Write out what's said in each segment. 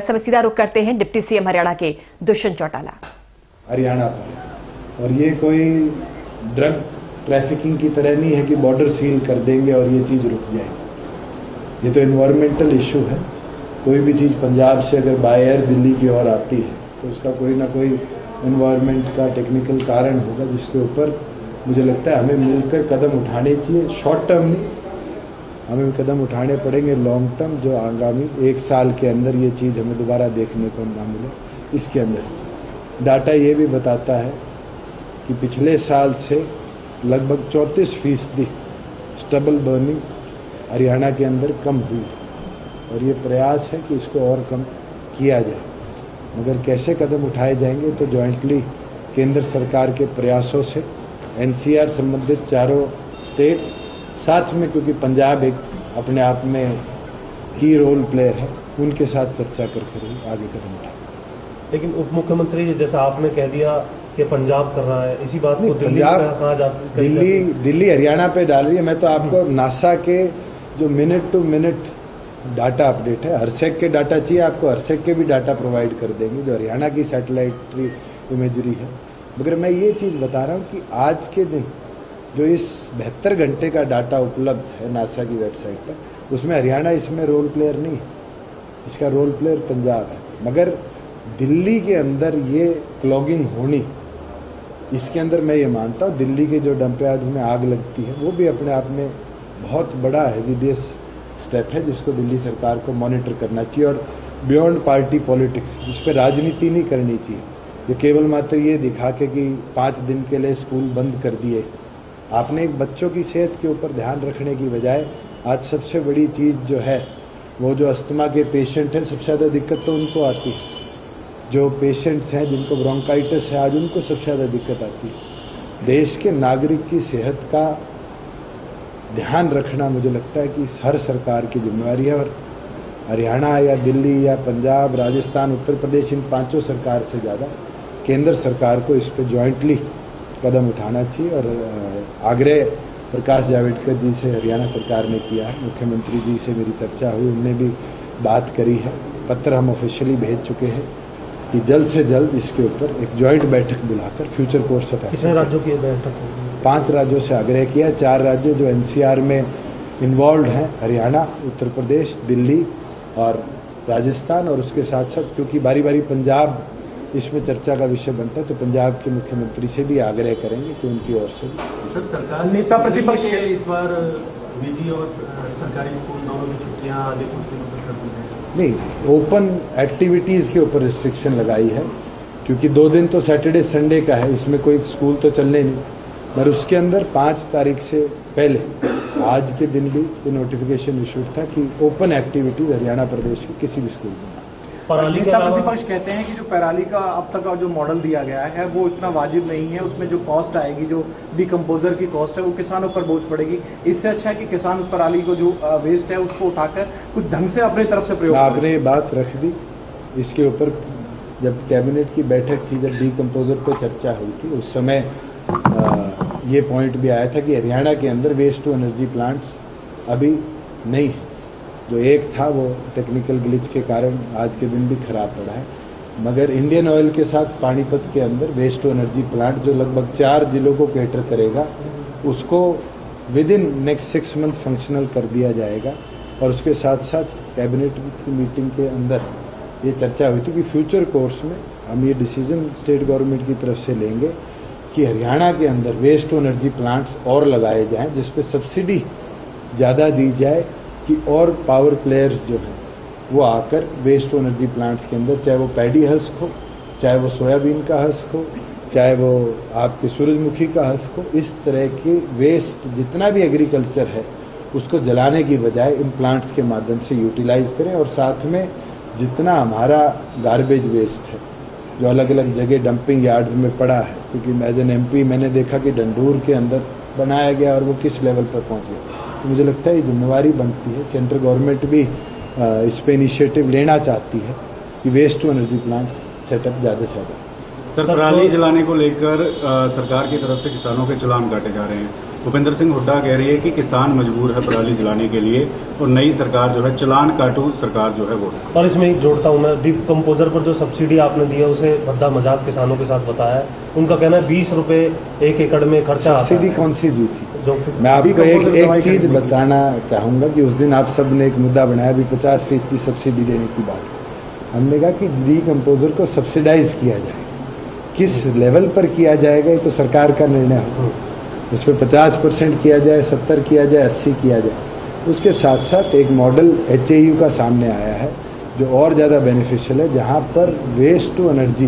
समय सीधा रुख करते हैं डिप्टी सीएम हरियाणा के दुष्यंत चौटाला। हरियाणा पर, और ये कोई ड्रग ट्रैफिकिंग की तरह नहीं है कि बॉर्डर सील कर देंगे और ये चीज रुक जाएगी। ये तो एनवायरमेंटल इशू है। कोई भी चीज पंजाब से अगर बाय एयर दिल्ली की ओर आती है तो उसका कोई ना कोई एनवायरमेंट का टेक्निकल कारण होगा, जिसके ऊपर मुझे लगता है हमें मिलकर कदम उठाने चाहिए। शॉर्ट टर्म नहीं, हमें कदम उठाने पड़ेंगे लॉन्ग टर्म, जो आगामी 1 साल के अंदर ये चीज हमें दोबारा देखने को ना मिले। इसके अंदर डाटा ये भी बताता है कि पिछले साल से लगभग 34% स्टबल बर्निंग हरियाणा के अंदर कम हुई, और ये प्रयास है कि इसको और कम किया जाए। मगर कैसे कदम उठाए जाएंगे, तो जॉइंटली केंद्र सरकार के प्रयासों से एनसीआर संबंधित चारों स्टेट्स साथ में, क्योंकि पंजाब एक अपने आप में की रोल प्लेयर है, उनके साथ चर्चा करके आगे कदम उठाए। लेकिन उप मुख्यमंत्री जैसा आपने कह दिया कि पंजाब कर रहा है, इसी बात को दिल्ली कहा जाता है, दिल्ली हरियाणा पे डाल रही है। मैं तो आपको नासा के जो minute to minute data update है, हरसेक के डाटा चाहिए आपको, हरसेक के भी डाटा प्रोवाइड कर देंगे जो हरियाणा की सैटेलाइट इमेजरी है। मगर मैं ये चीज बता रहा हूं कि आज के दिन जो इस 72 घंटे का डाटा उपलब्ध है नासा की वेबसाइट पर, उसमें हरियाणा इसमें रोल प्लेयर नहीं है, इसका रोल प्लेयर पंजाब है। मगर दिल्ली के अंदर ये क्लॉगिंग होनी, इसके अंदर मैं ये मानता हूं दिल्ली के जो डंप यार्ड में आग लगती है वो भी अपने आप में बहुत बड़ा हेजिडियस स्टेप है, जिसको दिल्ली सरकार को मॉनिटर करना चाहिए। और बियॉन्ड पार्टी पॉलिटिक्स, इस पर राजनीति नहीं करनी चाहिए। ये केवल मात्र ये दिखा के कि 5 दिन के लिए स्कूल बंद कर दिए, आपने एक बच्चों की सेहत के ऊपर ध्यान रखने की बजाय आज सबसे बड़ी चीज जो है वो जो अस्थमा के पेशेंट हैं, सबसे ज्यादा दिक्कत तो उनको आती है। जो पेशेंट्स हैं जिनको ब्रोंकाइटिस है, आज उनको सबसे ज्यादा दिक्कत आती है। देश के नागरिक की सेहत का ध्यान रखना मुझे लगता है कि हर सरकार की जिम्मेवारी है, और हरियाणा या दिल्ली या पंजाब, राजस्थान, उत्तर प्रदेश, इन 5 सरकार से ज्यादा केंद्र सरकार को इस पर ज्वाइंटली कदम उठाना चाहिए। और आग्रह प्रकाश जावड़ेकर जी से हरियाणा सरकार ने किया है, मुख्यमंत्री जी से मेरी चर्चा हुई, उनने भी बात करी है, पत्र हम ऑफिशियली भेज चुके हैं कि जल्द से जल्द इसके ऊपर एक ज्वाइंट बैठक बुलाकर फ्यूचर कोर्स ऑफ एक्शन। कितने राज्यों की बैठक होगी? 5 राज्यों से आग्रह किया। 4 राज्य जो एनसीआर में इन्वॉल्व हैं, हरियाणा, उत्तर प्रदेश, दिल्ली और राजस्थान, और उसके साथ साथ क्योंकि बारी बारी पंजाब इसमें चर्चा का विषय बनता है, तो पंजाब के मुख्यमंत्री से भी आग्रह करेंगे कि उनकी ओर से भी। सर, सरकार नेता प्रतिपक्ष के इस बार निजी और सरकारी स्कूल दोनों की छुट्टियां आगे कर दी हैं। नहीं, ओपन एक्टिविटीज के ऊपर रिस्ट्रिक्शन लगाई है, क्योंकि 2 दिन तो सैटरडे संडे का है, इसमें कोई स्कूल तो चलने नहीं। पर उसके अंदर 5 तारीख से पहले आज के दिन भी नोटिफिकेशन इशूड था कि ओपन एक्टिविटीज हरियाणा प्रदेश के किसी भी स्कूल में। नेता प्रतिपक्ष कहते हैं कि जो पराली का अब तक का जो मॉडल दिया गया है वो इतना वाजिब नहीं है, उसमें जो कॉस्ट आएगी, जो डिकम्पोजर की कॉस्ट है, वो किसानों पर बोझ पड़ेगी। इससे अच्छा है कि किसान पराली को जो वेस्ट है उसको उठाकर कुछ ढंग से अपनी तरफ से प्रयोग। आपने ये बात रख दी, इसके ऊपर जब कैबिनेट की बैठक थी, जब डिकम्पोजर पर चर्चा हुई थी, उस समय ये पॉइंट भी आया था कि हरियाणा के अंदर वेस्ट टू एनर्जी प्लांट्स अभी नहीं है। जो एक था वो टेक्निकल ग्लिच के कारण आज के दिन भी खराब पड़ा है। मगर इंडियन ऑयल के साथ पानीपत के अंदर वेस्ट टू एनर्जी प्लांट जो लगभग 4 जिलों को कैटर करेगा, उसको within next 6 month functional कर दिया जाएगा। और उसके साथ साथ कैबिनेट की मीटिंग के अंदर ये चर्चा हुई थी कि फ्यूचर कोर्स में हम ये डिसीजन स्टेट गवर्नमेंट की तरफ से लेंगे कि हरियाणा के अंदर वेस्ट टू एनर्जी प्लांट्स और लगाए जाएं, जिसपे सब्सिडी ज़्यादा दी जाए कि और पावर प्लेयर्स जो हैं वो आकर वेस्ट टू एनर्जी प्लांट्स के अंदर, चाहे वो पैडी हस्क हो, चाहे वो सोयाबीन का हस्क हो, चाहे वो आपके सूरजमुखी का हस्क हो, इस तरह के वेस्ट जितना भी एग्रीकल्चर है उसको जलाने की बजाय इन प्लांट्स के माध्यम से यूटिलाइज करें। और साथ में जितना हमारा गार्बेज वेस्ट है जो अलग अलग जगह डंपिंग यार्ड्स में पड़ा है, क्योंकि एज एन MP मैंने देखा कि डंडूर के अंदर बनाया गया और वो किस लेवल पर पहुंच गया। तो मुझे लगता है ये जिम्मेवारी बनती है, सेंट्रल गवर्नमेंट भी इस पे इनिशिएटिव लेना चाहती है कि waste to energy plants setup ज़्यादा से ज़्यादा। सर, पराली जलाने को लेकर सरकार की तरफ से किसानों के चालान काटे जा रहे हैं, भूपेंद्र सिंह हुड्डा कह रही है कि किसान मजबूर है पराली जलाने के लिए और नई सरकार जो है चालान काटू सरकार जो है वो। और इसमें एक जोड़ता हूं मैं, डिकम्पोजर पर जो सब्सिडी आपने दी है उसे भद्दा मजाक किसानों के साथ बताया है। उनका कहना है 20 रुपए 1 एकड़ में खर्चा आता है। सब्सिडी कौन सी दी थी? मैं आपको एक चीज बताना चाहूंगा कि उस दिन आप सब ने एक मुद्दा बनाया भी 50% सब्सिडी देने की बात। हमने कहा कि डिकम्पोजर को सब्सिडाइज किया जाए, किस लेवल पर किया जाएगा ये तो सरकार का निर्णय हो। उसमें 50% किया जाए, 70 किया जाए, 80 किया जाए। उसके साथ साथ एक मॉडल HAU का सामने आया है जो और ज्यादा बेनिफिशियल है, जहां पर waste to energy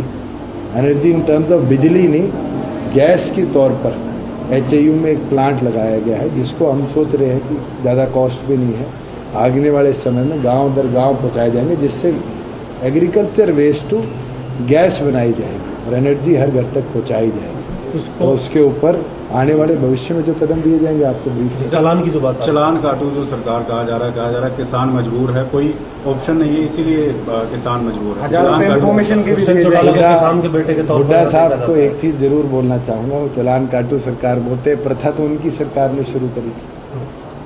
in terms of बिजली नहीं, गैस के तौर पर HAU में एक प्लांट लगाया गया है, जिसको हम सोच रहे हैं कि ज्यादा कॉस्ट भी नहीं है, आगने वाले समय में गांव दर गांव पहुंचाए जाएंगे, जिससे एग्रीकल्चर वेस्ट टू गैस बनाई जाएगी और एनर्जी हर घर तक पहुंचाई जाएगी। तो उसके ऊपर आने वाले भविष्य में जो कदम दिए जाएंगे आपको ब्रीफ। चालान की जो बात, चालान काटू जो सरकार कहा जा रहा है किसान मजबूर है, कोई ऑप्शन नहीं है, इसीलिए किसान मजबूर है। इन्फॉर्मेशन की किसान के बेटे के तौर पर हुड्डा साहब को एक चीज जरूर बोलना चाहूंगा, वो चालान काटू सरकार बोलते, प्रथा तो उनकी सरकार ने शुरू करी थी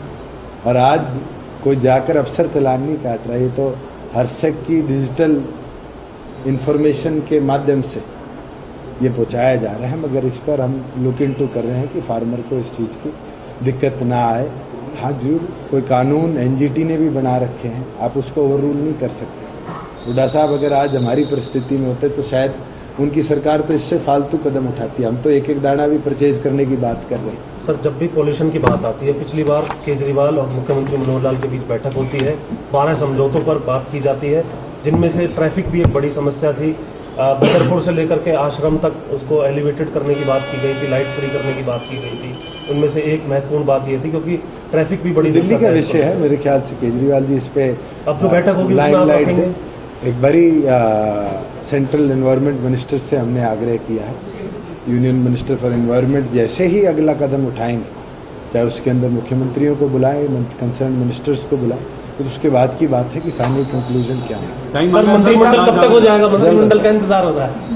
और आज कोई जाकर अफसर चालान नहीं काट रहा। ये तो हर्षक की डिजिटल इंफॉर्मेशन के माध्यम से ये पहुंचाया जा रहा है, मगर इस पर हम लुक इनटू कर रहे हैं कि फार्मर को इस चीज की दिक्कत ना आए। हाँ जरूर कोई कानून NGT ने भी बना रखे हैं, आप उसको ओवर रूल नहीं कर सकते। हुड्डा साहब अगर आज हमारी परिस्थिति में होते तो शायद उनकी सरकार तो इससे फालतू कदम उठाती है। हम तो एक एक दाना भी परचेज करने की बात कर रहे हैं। सर, जब भी पॉल्यूशन की बात आती है, पिछली बार केजरीवाल और मुख्यमंत्री मनोहर लाल के बीच बैठक होती है, 12 समझौतों पर बात की जाती है, जिनमें से ट्रैफिक भी एक बड़ी समस्या थी। बदरपुर से लेकर के आश्रम तक उसको एलिवेटेड करने की बात की गई थी, लाइट फ्री करने की बात की गई थी। उनमें से एक महत्वपूर्ण बात ये थी, क्योंकि ट्रैफिक भी बड़ी दिल्ली का विषय है, मेरे ख्याल से केजरीवाल जी इस पे अब तो बैठक होगी, लाइट एक बड़ी सेंट्रल एनवायरमेंट मिनिस्टर से हमने आग्रह किया है, यूनियन मिनिस्टर फॉर एनवायरमेंट जैसे ही अगला कदम उठाएंगे, चाहे उसके अंदर मुख्यमंत्रियों को बुलाएं, कंसर्न मिनिस्टर्स को बुलाएं, तो उसके बाद की बात है कि फाइनल कंक्लूजन क्या है। मंत्रिमंडल कब तक हो जाएगा? मंत्रिमंडल का इंतजार हो रहा है।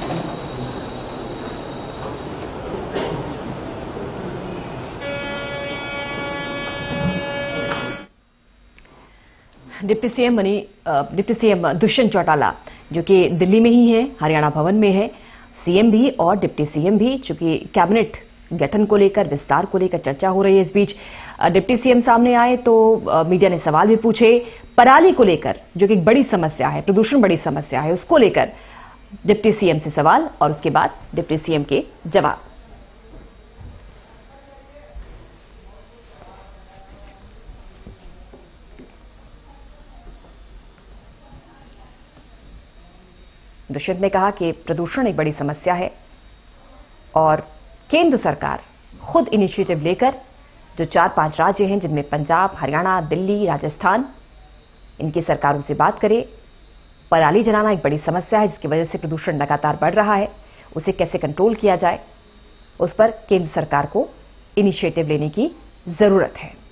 डिप्टी सीएम दुष्यंत चौटाला जो कि दिल्ली में ही है, हरियाणा भवन में है, सीएम भी और डिप्टी सीएम भी, चूंकि कैबिनेट गठन को लेकर, विस्तार को लेकर चर्चा हो रही है। इस बीच डिप्टी सीएम सामने आए तो मीडिया ने सवाल भी पूछे पराली को लेकर, जो कि एक बड़ी समस्या है, प्रदूषण बड़ी समस्या है, उसको लेकर डिप्टी सीएम से सवाल और उसके बाद डिप्टी सीएम के जवाब। दुष्यंत ने कहा कि प्रदूषण एक बड़ी समस्या है और केंद्र सरकार खुद इनिशिएटिव लेकर जो 4-5 राज्य हैं, जिनमें पंजाब, हरियाणा, दिल्ली, राजस्थान, इनकी सरकारों से बात करे। पराली जलाना एक बड़ी समस्या है जिसकी वजह से प्रदूषण लगातार बढ़ रहा है, उसे कैसे कंट्रोल किया जाए, उस पर केंद्र सरकार को इनिशिएटिव लेने की जरूरत है।